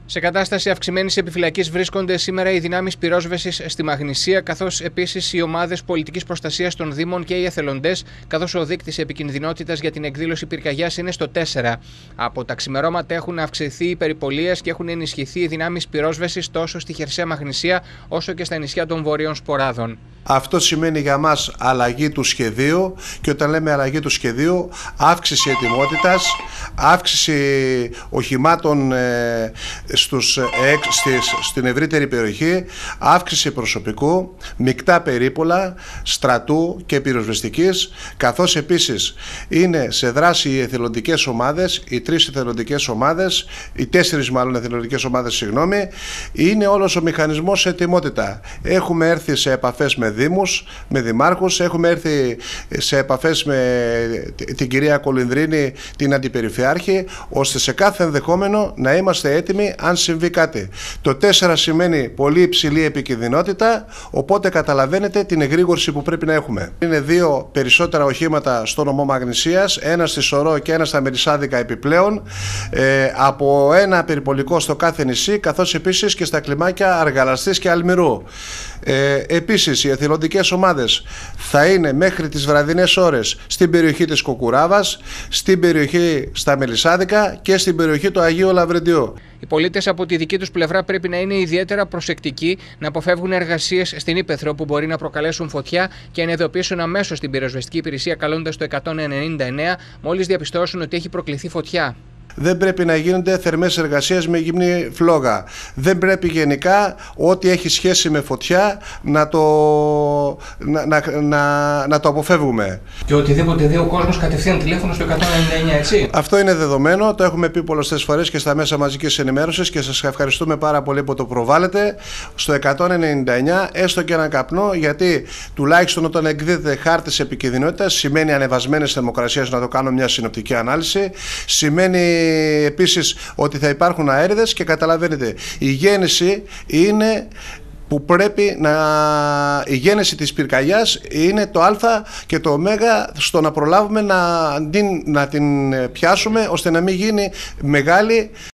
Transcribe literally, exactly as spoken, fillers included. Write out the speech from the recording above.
Σε κατάσταση αυξημένης επιφυλακής βρίσκονται σήμερα οι δυνάμεις πυρόσβεσης στη Μαγνησία, καθώς επίσης οι ομάδες πολιτικής προστασίας των Δήμων και οι εθελοντές, καθώς ο δείκτης επικινδυνότητας για την εκδήλωση πυρκαγιάς είναι στο τέσσερα. Από τα ξημερώματα έχουν αυξηθεί οι περιπολίες και έχουν ενισχυθεί οι δυνάμεις πυρόσβεσης τόσο στη χερσαία Μαγνησία όσο και στα νησιά των Βορείων Σποράδων. Αυτό σημαίνει για μας αλλαγή του σχεδίου, και όταν λέμε αλλαγή του σχεδίου, αύξηση ετοιμότητας, αύξηση οχημάτων ε, στους, ε, στις, στην ευρύτερη περιοχή, αύξηση προσωπικού, μεικτά περίπολα, στρατού και πυροσβεστικής, καθώς επίσης είναι σε δράση οι εθελοντικές ομάδες, οι τρεις εθελοντικές ομάδες, οι τέσσερις μάλλον εθελοντικές ομάδες, συγγνώμη, είναι όλος ο μηχανισμός σε ετοιμότητα. Έχουμε έρθει σε επαφές με δήμους, με δημάρχους, έχουμε έρθει σε επαφές με την κυρία Κολυνδρίνη, την Αντιπεριφερειάρχη, ώστε σε κάθε ενδεχόμενο να είμαστε έτοιμοι αν συμβεί κάτι. Το τέσσερα σημαίνει πολύ υψηλή επικινδυνότητα, οπότε καταλαβαίνετε την εγρήγορση που πρέπει να έχουμε. Είναι δύο περισσότερα οχήματα στο νομό Μαγνησίας, ένα στη Σωρό και ένα στα Μελισσάδικα επιπλέον, ε, από ένα περιπολικό στο κάθε νησί, καθώς επίσης και στα κλιμάκια Αργαλαστής και Αλμυρού. Ε, επίσης οι εθελοντικές ομάδες θα είναι μέχρι τις βραδινές ώρες στην περιοχή της Κοκουράβας, στην περιοχή στα Μελισσάδικα και στην περιοχή του Αγίου Λαβρεντιού. Οι πολίτες από τη δική τους πλευρά πρέπει να είναι ιδιαίτερα προσεκτικοί, να αποφεύγουν εργασίες στην ύπαιθρο που μπορεί να προκαλέσουν φωτιά και να ειδοποιήσουν αμέσως την πυροσβεστική υπηρεσία καλώντας το εκατόν ενενήντα εννέα μόλις διαπιστώσουν ότι έχει προκληθεί φωτιά. Δεν πρέπει να γίνονται θερμές εργασίες με γυμνή φλόγα. Δεν πρέπει γενικά ό,τι έχει σχέση με φωτιά να το, να, να, να, να το αποφεύγουμε. Και οτιδήποτε δει ο κόσμος κατευθείαν τηλέφωνο στο εκατόν ενενήντα εννέα, έτσι. Αυτό είναι δεδομένο, το έχουμε πει πολλές φορές και στα μέσα μαζικής ενημέρωσης και σας ευχαριστούμε πάρα πολύ που το προβάλλετε. Στο εκατόν ενενήντα εννέα, έστω και έναν καπνό, γιατί τουλάχιστον όταν εκδίδεται χάρτης επικινδυνότητας, σημαίνει ανεβασμένες θερμοκρασίες, να το κάνω μια συνοπτική ανάλυση, σημαίνει επίσης ότι θα υπάρχουν αέριδες και καταλαβαίνετε, η γέννηση είναι που πρέπει να... η γέννηση της πυρκαγιάς είναι το α και το ω στο να προλάβουμε να την, να την πιάσουμε ώστε να μην γίνει μεγάλη